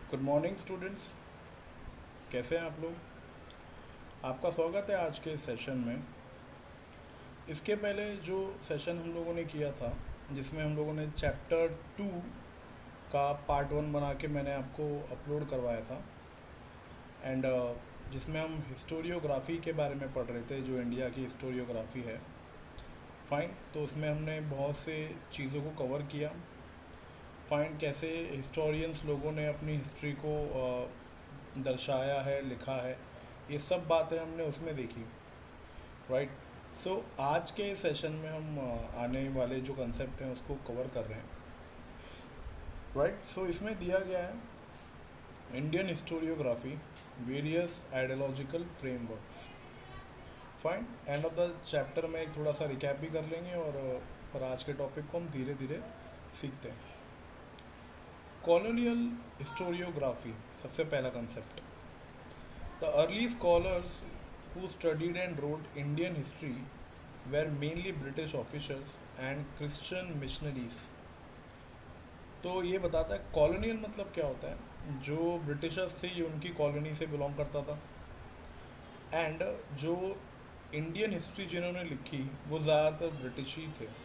Good morning students. कैसे हैं आप लोग? आपका स्वागत है आज के सेशन में। इसके पहले जो सेशन हम लोगों ने किया था, जिसमें हम लोगों ने चैप्टर 2 का पार्ट 1 बना के मैंने आपको अपलोड करवाया था। एंड जिसमें हम हिस्टोरियोग्राफी के बारे में पढ़ रहे थे, जो इंडिया की हिस्टोरियोग्राफी है। फाइन, तो उसमें हमने बहुत से चीज़ों को कवर किया। फाइन, कैसे हिस्टोरियंस लोगों ने अपनी हिस्ट्री को दर्शाया है, लिखा है, ये सब बातें हमने उसमें देखी। राइट। सो आज के सेशन में हम आने वाले जो कंसेप्ट हैं उसको कवर कर रहे हैं। राइट। सो इसमें दिया गया है Indian historiography, various ideological frameworks. Fine, end of the chapter में एक थोड़ा सा रिकैप भी कर लेंगे और आज के टॉपिक को हम धीरे धीरे सीखते हैं। कॉलोनियल हिस्टोरियोग्राफी, सबसे पहला concept. The early scholars who studied and wrote Indian history were mainly British officials and Christian missionaries। तो ये बताता है कॉलोनियल मतलब क्या होता है। जो ब्रिटिशर्स थे ये उनकी कॉलोनी से बिलोंग करता था। एंड जो इंडियन हिस्ट्री जिन्होंने लिखी वो ज़्यादातर ब्रिटिश ही थे।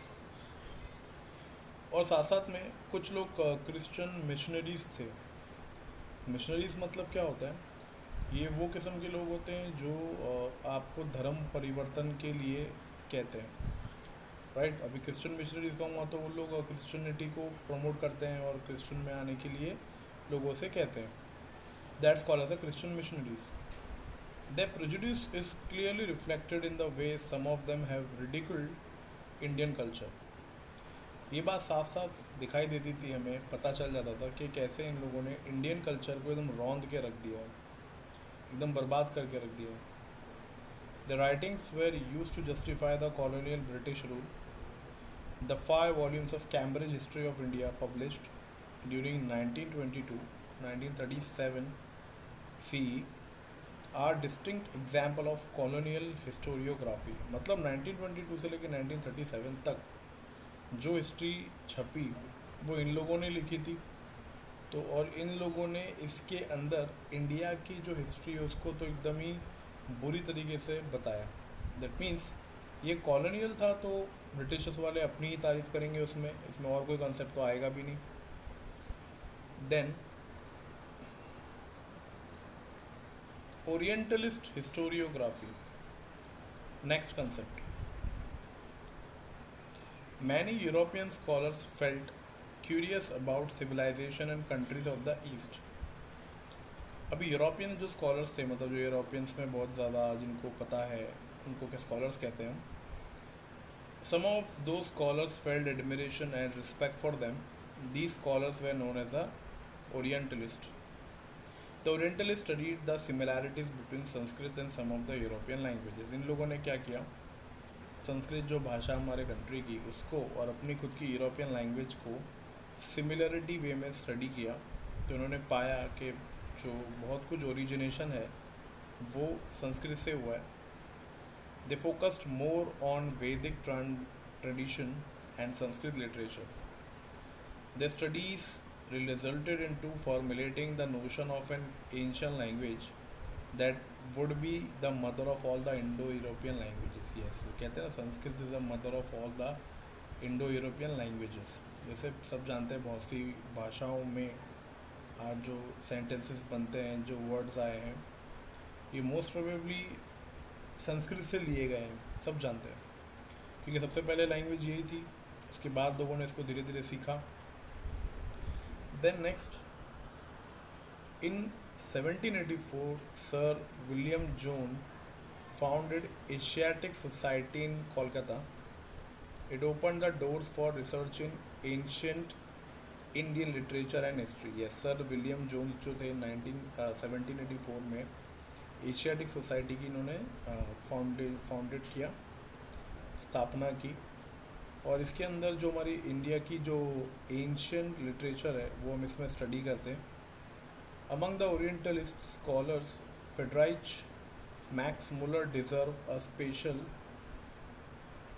और साथ साथ में कुछ लोग क्रिश्चियन मिशनरीज थे। मिशनरीज मतलब क्या होता है, ये वो किस्म के लोग होते हैं जो आपको धर्म परिवर्तन के लिए कहते हैं। राइट। अभी क्रिश्चियन मिशनरीज कहूँगा तो वो लोग क्रिश्चियनिटी को प्रमोट करते हैं और क्रिश्चियन में आने के लिए लोगों से कहते हैं। That's called as the Christian missionaries. Their prejudice is clearly reflected in the way some of them have ridiculed Indian culture। ये बात साफ साफ दिखाई देती थी, हमें पता चल जाता था कि कैसे इन लोगों ने इंडियन कल्चर को एकदम रौंद के रख दिया, एकदम बर्बाद करके रख दिया। The writings were used to justify the colonial British rule। The 5 volumes of Cambridge History of India published during 1922-1937 CE are distinct example of colonial historiography। मतलब 1922 से लेकर 1937 तक जो हिस्ट्री छपी वो इन लोगों ने लिखी थी। तो और इन लोगों ने इसके अंदर इंडिया की जो हिस्ट्री है उसको तो एकदम ही बुरी तरीके से बताया। दैट मीन्स ये कॉलोनियल था तो ब्रिटिशर्स वाले अपनी ही तारीफ करेंगे उसमें, इसमें और कोई कंसेप्ट तो आएगा भी नहीं। Then orientalist historiography, next concept. Many European scholars felt curious about civilization and countries of the East. अभी यूरोपियन जो स्कॉलर्स थे, मतलब जो यूरोपियंस में बहुत ज़्यादा जिनको पता है उनको क्या स्कॉलर्स कहते हैं। Some of those scholars felt admiration and respect for them. These scholars were known as a orientalist. The orientalist studied the similarities between Sanskrit and some of the European languages. इन लोगों ने क्या किया, संस्कृत जो भाषा हमारे कंट्री की उसको और अपनी खुद की यूरोपियन लैंग्वेज को सिमिलरिटी वे में स्टडी किया। तो उन्होंने पाया कि जो बहुत कुछ ओरिजिनेशन है वो संस्कृत से हुआ है। They focused more on Vedic tradition and Sanskrit literature. The studies resulted into formulating the notion of an ancient language that would be the mother of all the Indo-European languages। yes, वो कहते हैं ना Sanskrit is the mother of all the Indo-European languages। जैसे सब जानते हैं बहुत सी भाषाओं में आज जो सेंटेंसेस बनते हैं, जो वर्ड्स आए हैं, ये मोस्ट प्रोबेबली संस्कृत से लिए गए हैं, सब जानते हैं, क्योंकि सबसे पहले लैंग्वेज यही थी। उसके बाद लोगों ने इसको धीरे धीरे सीखा। Then next, in 1784, Sir William Jones founded Asiatic Society in Kolkata। It opened the doors for research in ancient Indian literature and history। yes, Sir William Jones जो थे 1784 में एशियाटिक सोसाइटी की इन्होंने फाउंडेड किया, स्थापना की। और इसके अंदर जो हमारी इंडिया की जो एंशियंट लिटरेचर है वो हम इसमें स्टडी करते हैं। Among the orientalist scholars Friedrich Max Muller deserve a special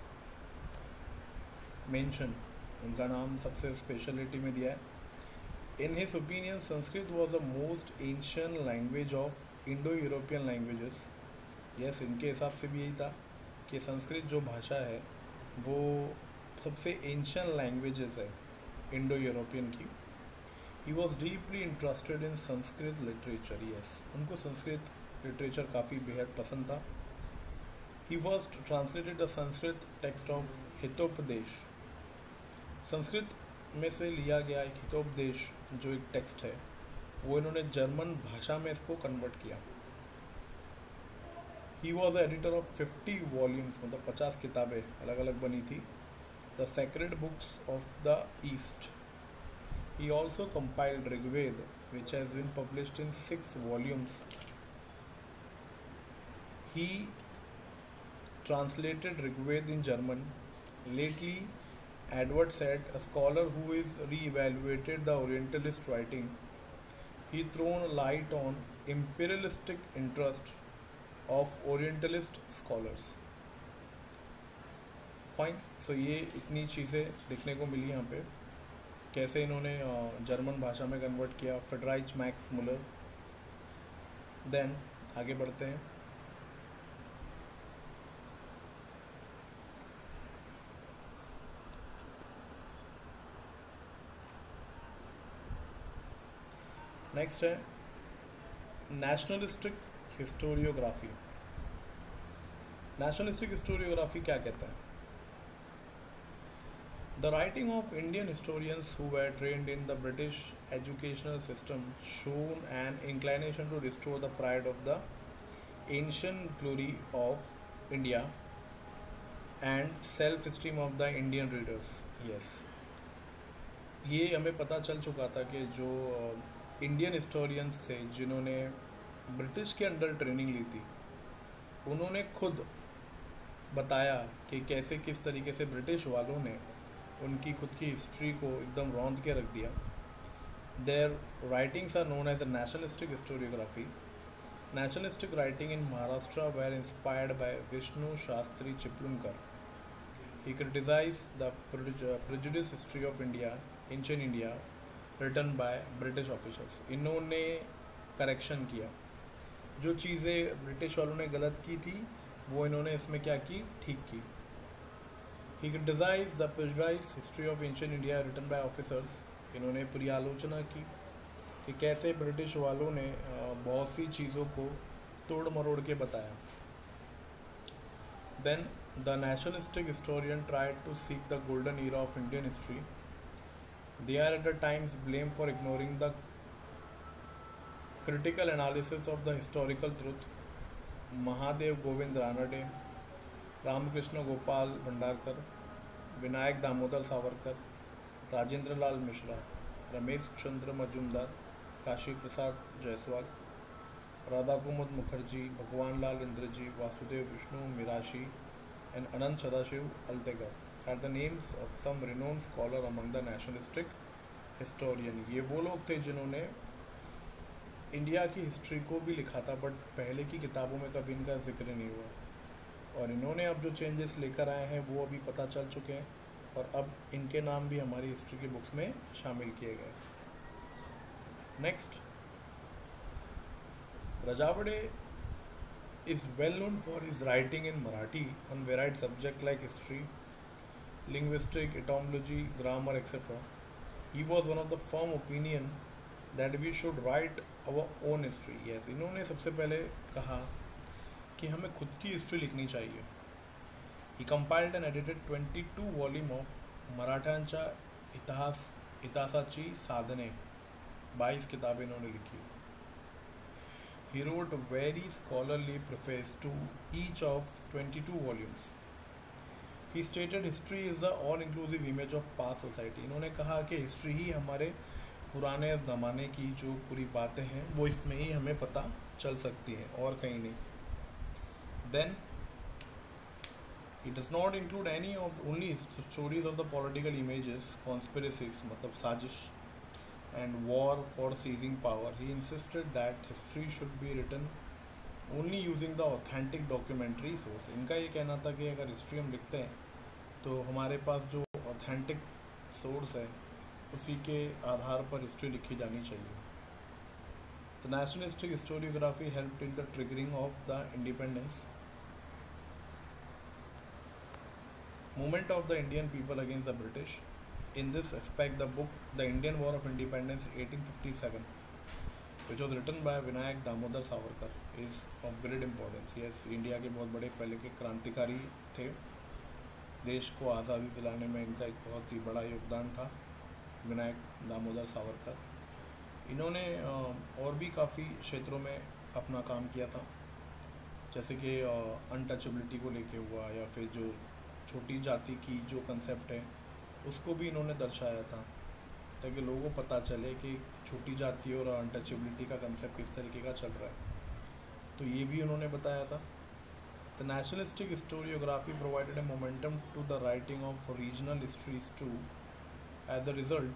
mention. उनका नाम सबसे स्पेशलिटी में दिया है। In his opinion, Sanskrit was the most ancient language of Indo-European languages. Yes, इनके हिसाब से भी यही था कि संस्कृत जो भाषा है वो सबसे एंशियंट लैंग्वेजेस है इंडो यूरोपियन की. He was deeply interested in Sanskrit literature. Yes, उनको संस्कृत लिटरेचर काफ़ी बेहद पसंद था. He first translated the Sanskrit text of Hitopadesha. Sanskrit में से लिया गया एक हितोपदेश जो एक टेक्स्ट है वो इन्होंने जर्मन भाषा में इसको कन्वर्ट किया. He was editor of 50 volumes, मतलब 50 किताबें अलग अलग बनी थी. The Sacred Books of the East. He also compiled Rigveda which has been published in 6 volumes. He translated Rigved in German. Lately, Edward said, a scholar who is re-evaluated the Orientalist writing, he thrown light on imperialistic interest of Orientalist scholars. Fine. So ये इतनी चीज़ें देखने को मिली यहाँ पे, कैसे इन्होंने German भाषा में कन्वर्ट किया. फ्रेडराइच मैक्स मुलर. देन आगे बढ़ते हैं. नेक्स्ट है नेशनलिस्टिक हिस्टोरियोग्राफी. नेशनलिस्टिक हिस्टोरियोग्राफी क्या कहता है? The writing of Indian historians who were trained in the British educational system shown an inclination to restore the pride of the ancient glory of India and self esteem of the Indian readers. Yes, ये हमें पता चल चुका था कि जो Indian historians थे जिन्होंने ब्रिटिश के अंडर ट्रेनिंग ली थी, उन्होंने खुद बताया कि कैसे किस तरीके से ब्रिटिश वालों ने उनकी खुद की हिस्ट्री को एकदम रौंद के रख दिया. Their writings are known as a nationalistic historiography. Nationalistic writing in Maharashtra were inspired by Vishnu Shastri Chiplunkar. He criticized the prejudice history of India, ancient India, written by British officers. इन्होंने करेक्शन किया, जो चीज़ें ब्रिटिश वालों ने गलत की थी वो इन्होंने इसमें क्या की, ठीक की. He criticize the prejudice history of ancient India written by officers. इन्होंने पूरी आलोचना की कि कैसे ब्रिटिश वालों ने बहुत सी चीज़ों को तोड़ मरोड़ के बताया. Then the nationalistic historian tried to seek the golden era of Indian history. They are at times blamed for ignoring the critical analysis of the historical truth. Mahadev Govind Ranade, Ramakrishna Gopal Bhandarkar, Vinayak Damodar Savarkar, Rajendra Lal Mishra, Ramesh Chandra Majumdar, Kashi Prasad Jaiswal, Radha Kumud Mukherjee, Bhagwan Lal Indraji, Vasudev Vishnu Mirashi, and Anand Sadashiv Altegar are the names of some renowned scholar among the nationalistic historian. ये वो लोग थे जिन्होंने India की history को भी लिखा था, बट पहले की किताबों में कभी इनका जिक्र नहीं हुआ. और इन्होंने अब जो चेंजेस लेकर आए हैं वो अभी पता चल चुके हैं, और अब इनके नाम भी हमारी हिस्ट्री की बुक्स में शामिल किए गए. Next, Rajwade is well known for his writing in Marathi on varied subjects like history, linguistics, etymology, grammar, etc. He was one of the firm opinion that we should write our own history. Yes, इन्होंने सबसे पहले कहा कि हमें खुद की history लिखनी चाहिए. He compiled and edited 22 volume of मराठ्यांचा इतिहासाची साधने. 22 किताबें इन्होंने लिखी. He wrote a very scholarly preface to each of 22 volumes. He stated history is the all-inclusive image of past society. इन्होंने कहा कि हिस्ट्री ही हमारे पुराने ज़माने की जो पूरी बातें हैं वो इसमें ही हमें पता चल सकती हैं और कहीं नहीं. Then it does not include any of only stories of the political images, conspiracies मतलब साजिश, and war for seizing power. He insisted that history should be written only using the authentic documentary source. इनका ये कहना था कि अगर history हम लिखते हैं तो हमारे पास जो ऑथेंटिक सोर्स है उसी के आधार पर हिस्ट्री लिखी जानी चाहिए। The nationalistic historiography helped in the triggering of the independence movement of the Indian people against the British. In this aspect the book the Indian war of independence 1857 which was written by Vinayak Damodar Savarkar is of great importance। yes, India के बहुत बड़े पहले के क्रांतिकारी थे। देश को आज़ादी दिलाने में इनका एक बहुत ही बड़ा योगदान था, विनायक दामोदर सावरकर। इन्होंने और भी काफ़ी क्षेत्रों में अपना काम किया था, जैसे कि अनटचेबिलिटी को लेके हुआ, या फिर जो छोटी जाति की जो कंसेप्ट है उसको भी इन्होंने दर्शाया था, ताकि लोगों को पता चले कि छोटी जाति और अनटचेबिलिटी का कंसेप्ट किस तरीके का चल रहा है। तो ये भी उन्होंने बताया था। The nationalistic historiography provided a momentum to the writing of regional histories too. As a result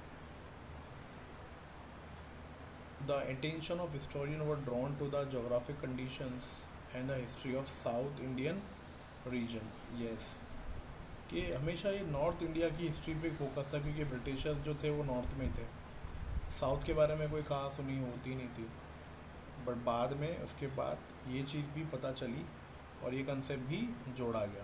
the attention of historian were drawn to the geographic conditions and the history of south Indian region. Yes, कि हमेशा ये north India की history पे focus था, क्योंकि Britishers जो थे वो नॉर्थ में थे, साउथ के बारे में कोई खास सुनी होती नहीं थी। बट बाद में उसके बाद ये चीज़ भी पता चली और ये कंसेप्ट भी जोड़ा गया।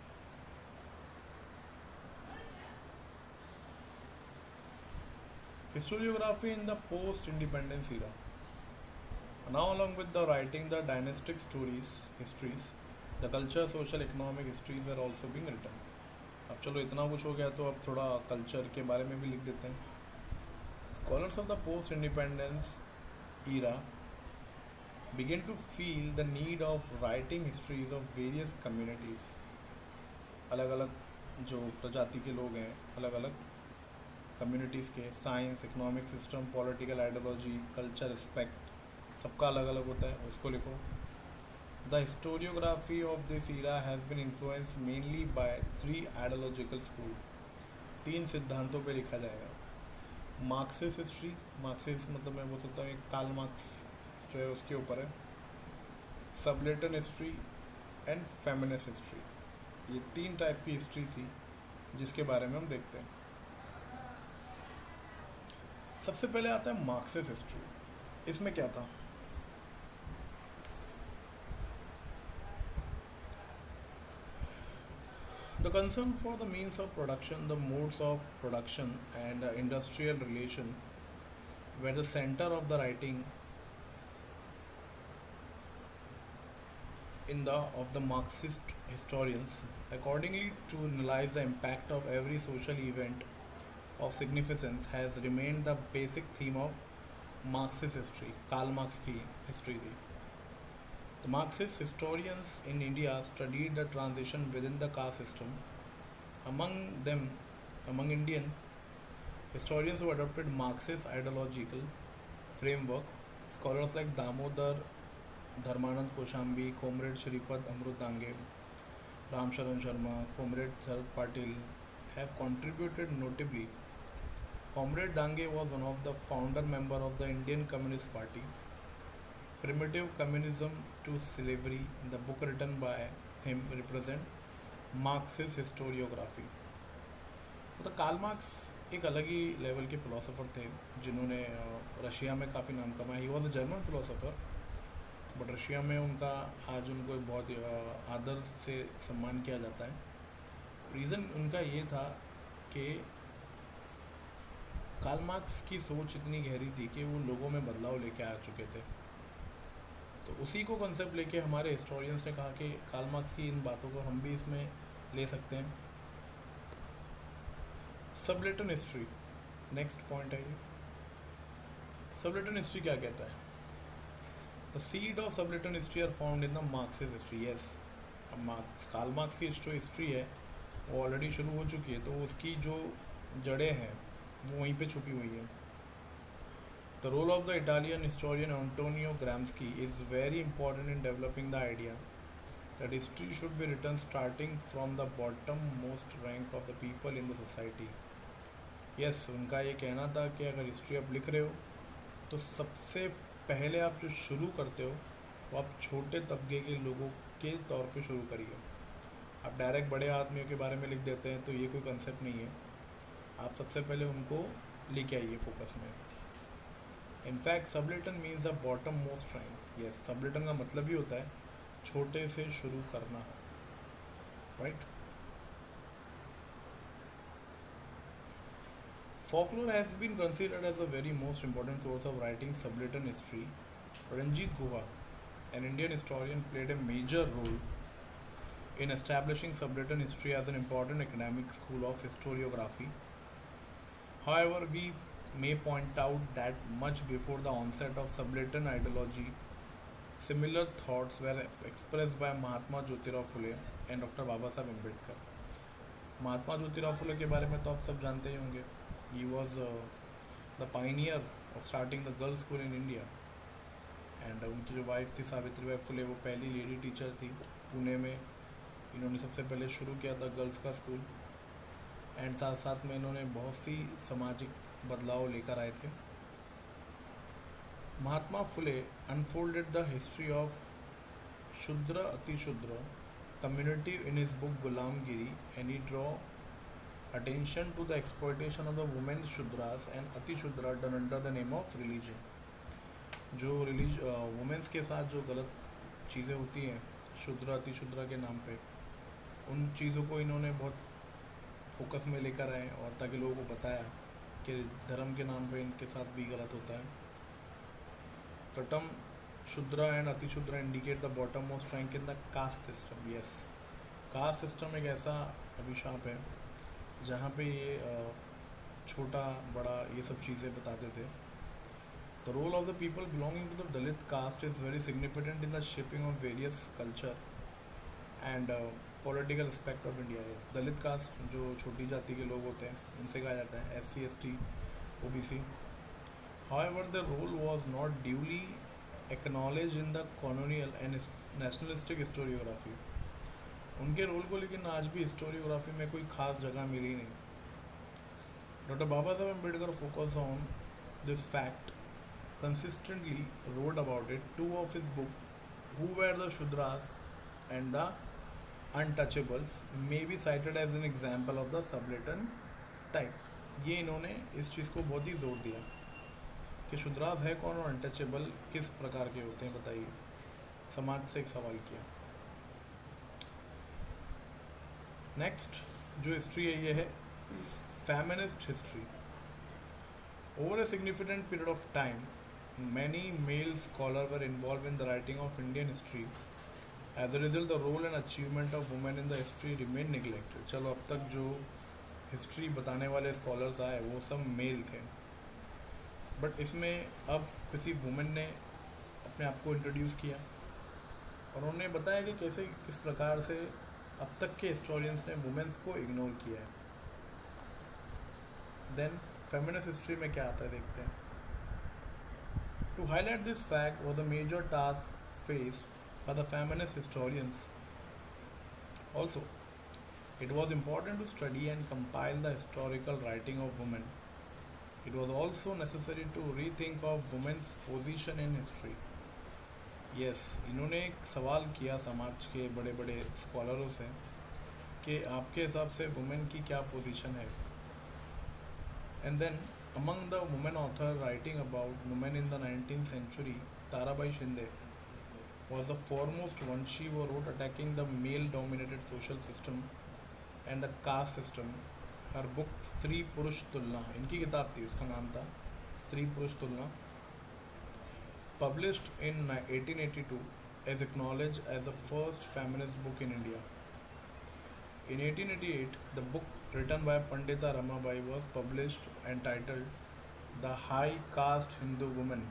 Historiography in the post independence era. Now along with the writing the dynastic stories histories, the culture social economic histories were also being written। अब चलो इतना कुछ हो गया तो अब थोड़ा कल्चर के बारे में भी लिख देते हैं। Scholars of the post independence era begin to feel the need of writing histories of various communities। अलग अलग जो प्रजाति के लोग हैं, अलग अलग कम्युनिटीज़ के, science, economic system, political ideology, culture, respect, सबका अलग अलग होता है, उसको लिखो। The historiography of this era has been influenced mainly by 3 ideological school. 3 सिद्धांतों पे लिखा जाएगा। मार्क्सिस्ट हिस्ट्री, मार्क्सिस्ट मतलब मैं बोल सकता हूँ एक कार्ल मार्क्स जो है उसके ऊपर है। Subaltern history and feminist history, ये 3 टाइप की हिस्ट्री थी जिसके बारे में हम देखते हैं। सबसे पहले आता है मार्क्सिस्ट हिस्ट्री। इसमें क्या था? The concern for the means of production, the modes of production and the industrial relation were the center of the writing of the Marxist historians. Accordingly, to analyze the impact of every social event of significance has remained the basic theme of Marxist history। Karl Marx की history थी। The Marxist historians in India studied the transition within the caste system। Among Indian historians who adopted Marxist ideological framework, scholars like Damodar Dharmanand Koshambi, Comrade Shripad Amrut Dange, Ram Sharan Sharma, Comrade Sharad Patil have contributed notably। Comrade Dange was one of the founder member of the Indian Communist Party। Primitive Communism to Slavery, the book written by him represent Marxist historiography। तो Karl Marx एक अलग ही level के फ़िलोसोफर थे जिन्होंने Russia में काफ़ी नाम कमाया। He was a German philosopher, but Russia में उनका आज उनको बहुत आदर से सम्मान किया जाता है। रीज़न उनका ये था कि कार्ल मार्क्स की सोच इतनी गहरी थी कि वो लोगों में बदलाव लेके आ चुके थे। तो उसी को कॉन्सेप्ट लेके हमारे हिस्टोरियंस ने कहा कि कार्ल मार्क्स की इन बातों को हम भी इसमें ले सकते हैं। सबलेटन हिस्ट्री, नेक्स्ट पॉइंट है ये। सबलेटन हिस्ट्री क्या कहता है? The seed of subaltern history are found in the Marxist history. Yes, अब कार्ल मार्क्स की जो हिस्ट्री है वो ऑलरेडी शुरू हो चुकी है, तो उसकी जो जड़ें हैं वो वहीं पे छुपी हुई हैं। The role of the Italian historian Antonio Gramsci is very important in developing the idea that history should be written starting from the bottom-most rank of the people in the society। Yes, उनका ये कहना था कि अगर history आप लिख रहे हो तो सबसे पहले आप जो शुरू करते हो वो आप छोटे तबके के लोगों के तौर पे शुरू करिए। आप डायरेक्ट बड़े आदमियों के बारे में लिख देते हैं तो ये कोई कंसेप्ट नहीं है। आप सबसे पहले उनको लेके आइए फोकस में। In fact subaltern means the bottom most rank. Yes, subaltern का मतलब ही होता है छोटे से शुरू करना, right. Folklore has been considered as a very most important source of writing subleton history. Ranjit Guha, an Indian historian, played a major role in establishing subleton history as an important academic school of historiography. However, we may point out that much before the onset of subleton ideology, similar thoughts were expressed by Mahatma Jyotirao Phule and Dr. Babasaheb Ambedkar. Mahatma Jyotirao Phule के बारे में तो आप सब जानते ही होंगे। He was the pioneer of starting the girls school in India. And उनकी जो वाइफ थी सावित्रीबाई फुले, वो पहली लेडी टीचर थी पुणे में। इन्होंने सबसे पहले शुरू किया था गर्ल्स का स्कूल। एंड साथ साथ में इन्होंने बहुत सी सामाजिक बदलाव लेकर आए थे। Mahatma Phule unfolded the history of Shudra Atishudra community in his book Gulamgiri, and he draw attention to the exploitation of the women Shudras and Ati Shudra done under the name of religion. जो वुमेंस के साथ जो गलत चीज़ें होती हैं शूद्र अति शूद्र के नाम पे, उन चीज़ों को इन्होंने बहुत फोकस में लेकर आए और ताकि लोगों को बताया कि धर्म के नाम पे इनके साथ भी गलत होता है। The term Shudra and Ati Shudra indicate the bottommost rank in the caste system. Yes, caste system एक ऐसा अभिशाप है जहाँ पे ये छोटा बड़ा ये सब चीज़ें बताते थे। The role of the people belonging to the Dalit caste is very significant in the shaping of various culture and political aspect of India. Yes, Dalit caste जो छोटी जाति के लोग होते हैं उनसे कहा जाता है SC ST OBC. However, the role was not duly acknowledged in the colonial and nationalistic historiography. उनके रोल को लेकिन आज भी हिस्टोरियोग्राफी में कोई खास जगह मिली नहीं। Doctor Baba Saheb Ambedkar focus on this fact consistently wrote about it. Two of his books, Who Were the Shudras and The Untouchables, may be cited as an example of the subleton type. ये इन्होंने इस चीज़ को बहुत ही जोर दिया कि शूद्रास है कौन और अनटचेबल किस प्रकार के होते हैं, बताइए। समाज से एक सवाल किया। नेक्स्ट जो हिस्ट्री है ये है feminist history. Over a significant period of time many male scholar were involve in the writing of Indian history. As a result the role and achievement of women in the history remain neglected. चलो, अब तक जो history बताने वाले scholars आए वो सब mail थे, बट इसमें अब किसी वुमेन ने अपने आप को इंट्रोड्यूस किया और उन्होंने बताया कि कैसे किस प्रकार से अब तक के हिस्टोरियंस ने वुमेन्स को इग्नोर किया है। देन फेमिनिस्ट हिस्ट्री में क्या आता है देखते हैं। To highlight this fact was the major task faced by the feminist historians. Also it was important to study and compile the historical writing of women. It was also necessary to rethink of women's position in history. Yes, इन्होंने एक सवाल किया समाज के बड़े बड़े स्कॉलरों से कि आपके हिसाब से वुमेन की क्या पोजीशन है। And then among the women author writing about women in the 19th century, Tarabai Shinde was the foremost one. She wrote attacking the male-dominated social system and the caste system. हर book Stri Purush तुलना इनकी किताब थी, उसका नाम था Stri Purush Tulana, published in 1882 as acknowledge as the first feminist book in India. In 1888, the book written by Pandita Ramabai was published entitled The High Caste Hindu Woman.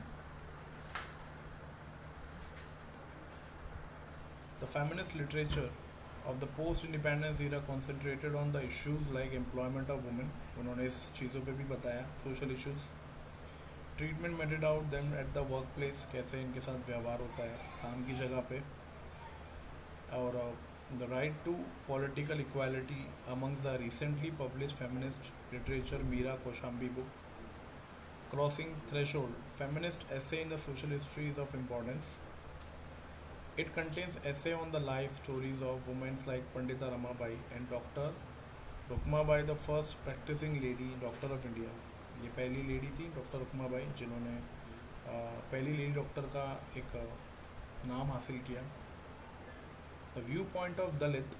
The feminist literature of the post-independence era concentrated on the issues like employment of women. उन्होंने इस चीज़ों पे भी बताया, social issues, treatment meted out them at the workplace, कैसे इनके साथ व्यवहार होता है काम की जगह पे, और the right to political equality amongst the recently published feminist literature Meera Koshambi book. Crossing Threshold, feminist essay in the social history is of importance. It contains essay on the life stories of women like Pandita Ramabai and Dr. Rukhmabai the first practicing lady doctor of India, ये पहली lady थी doctor Rukhmabai जिन्होंने पहली lady doctor का एक नाम हासिल किया। The view point of Dalit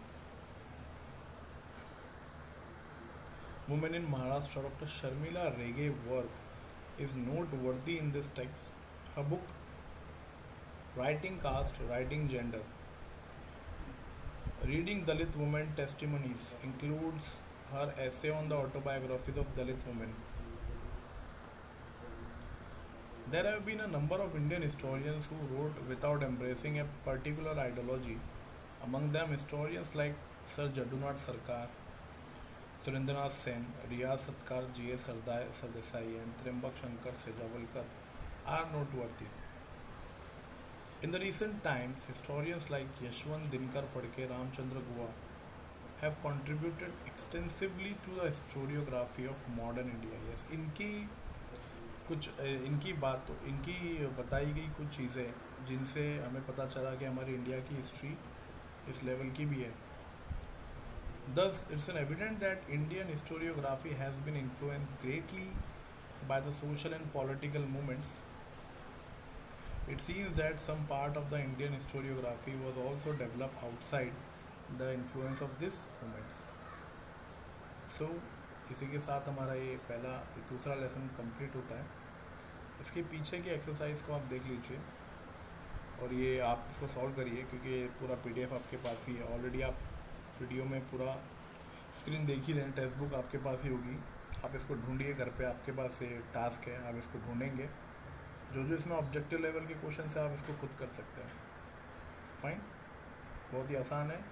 women in Maharashtra, doctor Sharmila Rege work is noteworthy in this text. Her book Writing Caste, Writing Gender, Reading Dalit Women Testimonies includes her essay on the autobiographies of Dalit women. There have been a number of Indian historians who wrote without embracing a particular ideology. Among them, historians like Sir Jadunath Sarkar, Surendranath Sen, Riyaz Satkar, G.S. Sardesai, and Trimbak Shankar Sejavalkar are noteworthy. In the recent times, historians like Yashwant Dinkar Phadke, Ramchandra Guha have contributed extensively to the historiography of modern India. Yes, इनकी बताई गई कुछ चीज़ें जिनसे हमें पता चला कि हमारी इंडिया की हिस्ट्री इस लेवल की भी है। Thus, it's an evident that Indian historiography has been influenced greatly by the social and political movements. It seems that some part of the Indian historiography was also developed outside the influence of these movements. So, इसी के साथ हमारा ये दूसरा lesson complete होता है। इसके पीछे की एक्सरसाइज को आप देख लीजिए और ये आप इसको सॉल्व करिए क्योंकि पूरा पीडीएफ आपके पास ही है। ऑलरेडी आप वीडियो में पूरा स्क्रीन देख ही रहे हैं, टेक्स्ट बुक आपके पास ही होगी। आप इसको ढूंढिए घर पे, आपके पास ये टास्क है, आप इसको ढूंढेंगे। जो जो इसमें ऑब्जेक्टिव लेवल के क्वेश्चन है आप इसको खुद कर सकते हैं। फाइन, बहुत ही आसान है।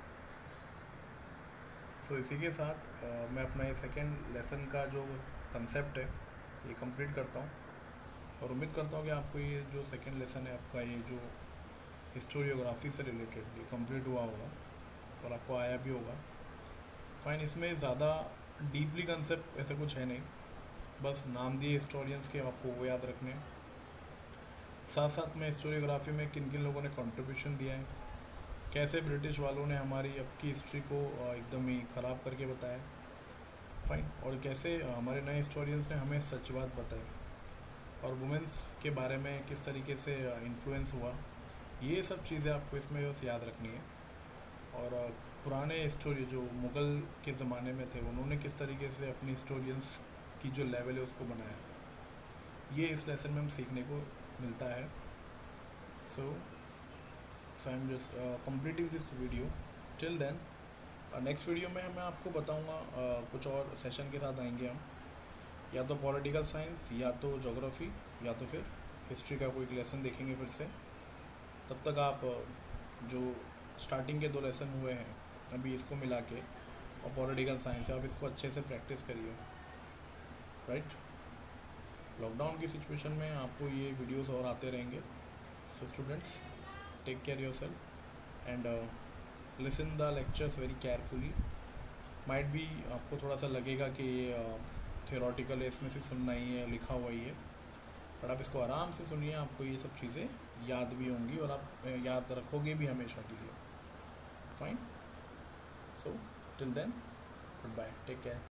सो इसी के साथ मैं अपना ये सेकेंड लेसन का जो कंसेप्ट है ये कंप्लीट करता हूँ और उम्मीद करता हूँ कि आपको ये जो सेकेंड लेसन है आपका ये जो हिस्टोरियोग्राफी से रिलेटेड ये कंप्लीट हुआ होगा और आपको आया भी होगा। फाइन, इसमें ज़्यादा डीपली कंसेप्ट ऐसे कुछ है नहीं, बस नाम दिए हिस्टोरियंस के, आपको वो याद रखने हैं। साथ साथ में हिस्टोरियोग्राफी में किन किन लोगों ने कंट्रीब्यूशन दिया है, कैसे ब्रिटिश वालों ने हमारी अब की हिस्ट्री को एकदम ही ख़राब करके बताया। फाइन, और कैसे हमारे नए हिस्टोरियंस ने हमें सच बात बताई और वुमेंस के बारे में किस तरीके से इन्फ्लुएंस हुआ, ये सब चीज़ें आपको इसमें बस याद रखनी है। और पुराने हिस्टोरी जो मुग़ल के ज़माने में थे उन्होंने किस तरीके से अपनी हिस्टोरियंस की जो लेवल है उसको बनाया, ये इस लेसन में हम सीखने को मिलता है। So I am just completing this video. Till then next video में मैं आपको बताऊंगा कुछ और सेशन के साथ आएंगे हम, या तो पॉलिटिकल साइंस या तो ज्योग्राफी या तो फिर हिस्ट्री का कोई एक लेसन देखेंगे फिर से। तब तक आप जो स्टार्टिंग के 2 लेसन हुए हैं अभी इसको मिला के और पॉलिटिकल साइंस है, आप इसको अच्छे से प्रैक्टिस करिए। राइट, लॉकडाउन की सिचुएशन में आपको ये वीडियोस और आते रहेंगे। So students, take care yourself and listen the lectures very carefully. Might भी आपको थोड़ा सा लगेगा कि ये थियोरटिकल है, इसमें सिर्फ सुनना ही है, लिखा हुआ ही है, बट आप इसको आराम से सुनिए, आपको ये सब चीज़ें याद भी होंगी और आप याद रखोगे भी हमेशा के लिए। Fine, so till then goodbye, take care.